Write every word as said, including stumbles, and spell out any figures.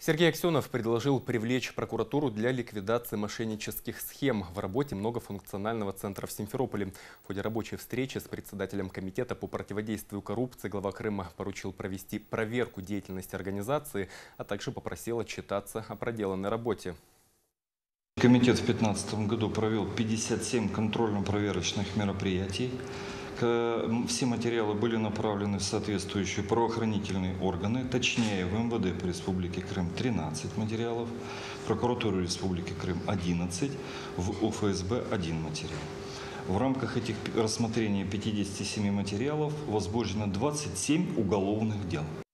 Сергей Аксенов предложил привлечь прокуратуру для ликвидации мошеннических схем в работе многофункционального центра в Симферополе. В ходе рабочей встречи с председателем комитета по противодействию коррупции глава Крыма поручил провести проверку деятельности организации, а также попросил отчитаться о проделанной работе. Комитет в две тысячи пятнадцатом году провел пятьдесят семь контрольно-проверочных мероприятий. Все материалы были направлены в соответствующие правоохранительные органы, точнее в эм вэ дэ по Республике Крым тринадцать материалов, в прокуратуру Республики Крым одиннадцать, в о эф эс бэ один материал. В рамках этих рассмотрения пятидесяти семи материалов возбуждено двадцать семь уголовных дел.